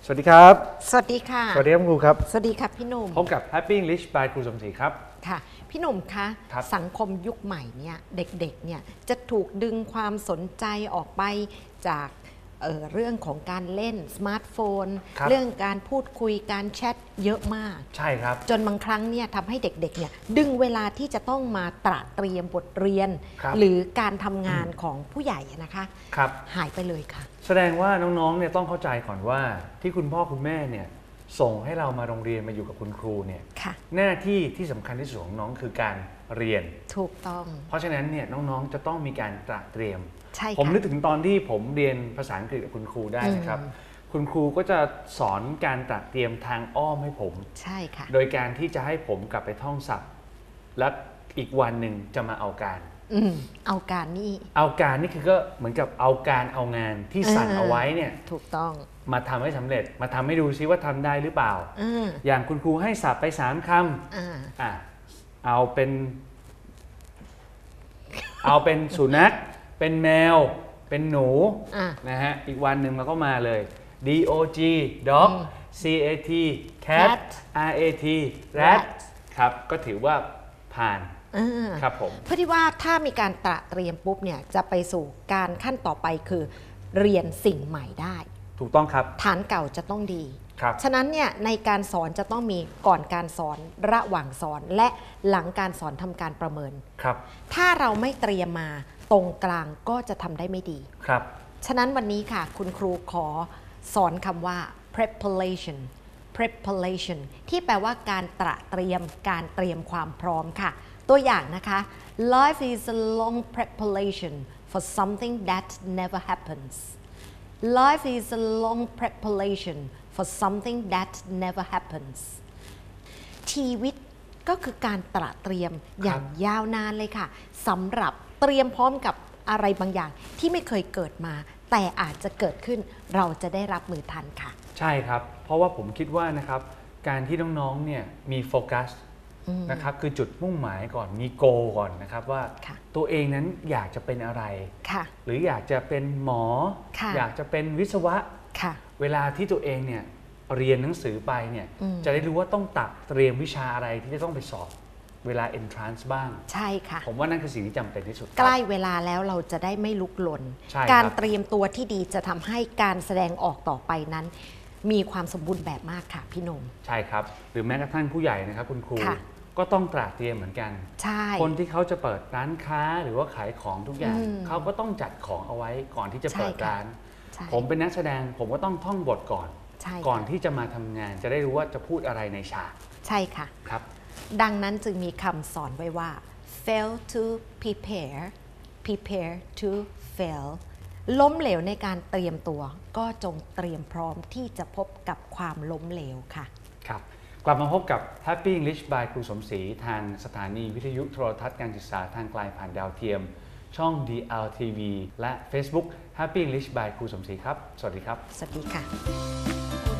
สวัสดีครับสวัสดีค่ะสวัสดีครับครูครับสวัสดีค่ะพี่หนุ่มพบกับ Happy English by ครูสมศรีครับค่ะพี่หนุ่มคะสังคมยุคใหม่เนี่ยเด็กๆเนี่ยจะถูกดึงความสนใจออกไปจากเรื่องของการเล่นสมาร์ทโฟนเรื่องการพูดคุยการแชทเยอะมากใช่ครับจนบางครั้งเนี่ยทำให้เด็กๆเนี่ยดึงเวลาที่จะต้องมาตระเตรียมบทเรียนหรือการทำงานของผู้ใหญ่นะคะหายไปเลยค่ะแสดงว่าน้องๆเนี่ยต้องเข้าใจก่อนว่าที่คุณพ่อคุณแม่เนี่ยส่งให้เรามาโรงเรียนมาอยู่กับคุณครูเนี่ยหน้าที่ที่สำคัญที่สุดของน้องคือการเรียนถูกต้องเพราะฉะนั้นเนี่ยน้องๆจะต้องมีการตระเตรียมผมนึกถึงตอนที่ผมเรียนภาษาอังกฤษกับคุณครูได้นะครับคุณครูก็จะสอนการตระเตรียมทางอ้อมให้ผมใช่ค่ะโดยการที่จะให้ผมกลับไปท่องศัพท์และอีกวันหนึ่งจะมาเอาการเอาการนี่คือก็เหมือนกับเอาการเอางานที่สั่งเอาไว้เนี่ยถูกต้องมาทำให้สำเร็จมาทำให้ดูซิว่าทำได้หรือเปล่าอย่างคุณครูให้ศัพท์ไป3 คำเอาเป็นสุนัขเป็นแมวเป็นหนูนะฮะอีกวันหนึ่งเราก็มาเลย dog dog cat cat rat rat ครับก็ถือว่าผ่านครับผมเพื่อที่ว่าถ้ามีการตระเตรียมปุ๊บเนี่ยจะไปสู่การขั้นต่อไปคือเรียนสิ่งใหม่ได้ถูกต้องครับฐานเก่าจะต้องดีครับฉะนั้นเนี่ยในการสอนจะต้องมีก่อนการสอนระหว่างสอนและหลังการสอนทำการประเมินครับถ้าเราไม่เตรียมมาตรงกลางก็จะทำได้ไม่ดีครับฉะนั้นวันนี้ค่ะคุณครูขอสอนคำว่า preparation ที่แปลว่าการตระเตรียมการเตรียมความพร้อมค่ะตัวอย่างนะคะ Life is a long preparation for something that never happens Life is a long preparation for something that never happens ชีวิตก็คือการตระเตรียมอย่างยาวนานเลยค่ะสำหรับเตรียมพร้อมกับอะไรบางอย่างที่ไม่เคยเกิดมาแต่อาจจะเกิดขึ้นเราจะได้รับมือทันค่ะใช่ครับเพราะว่าผมคิดว่านะครับการที่น้องๆเนี่ยมีโฟกัสนะครับคือจุดมุ่งหมายก่อนมีโกก่อนนะครับว่าตัวเองนั้นอยากจะเป็นอะไรหรืออยากจะเป็นหมออยากจะเป็นวิศวะเวลาที่ตัวเองเนี่ยเรียนหนังสือไปเนี่ยจะได้รู้ว่าต้องตัดเตรียมวิชาอะไรที่จะต้องไปสอบเวลา entrance บ้างใช่ค่ะผมว่านั่นคือสิ่งที่จำเป็นที่สุดใกล้เวลาแล้วเราจะได้ไม่ลุกลนการเตรียมตัวที่ดีจะทำให้การแสดงออกต่อไปนั้นมีความสมบูรณ์แบบมากค่ะพี่นมใช่ครับหรือแม้กระทั่งผู้ใหญ่นะครับคุณครูก็ต้องตระเตรียมเหมือนกันคนที่เขาจะเปิดร้านค้าหรือว่าขายของทุกอย่างเขาก็ต้องจัดของเอาไว้ก่อนที่จะเปิดร้านผมเป็นนักแสดงผมก็ต้องท่องบทก่อนที่จะมาทำงานจะได้รู้ว่าจะพูดอะไรในฉากใช่ค่ะครับดังนั้นจึงมีคำสอนไว้ว่า fail to prepare to fail ล้มเหลวในการเตรียมตัวก็จงเตรียมพร้อมที่จะพบกับความล้มเหลวค่ะครับกลับมาพบกับ Happy English by ครูสมศรีทางสถานีวิทยุโทรทัศน์การศึกษาทางไกลผ่านดาวเทียมช่อง DLTV และ Facebook Happy English by ครูสมศรีครับสวัสดีครับสวัสดีค่ะ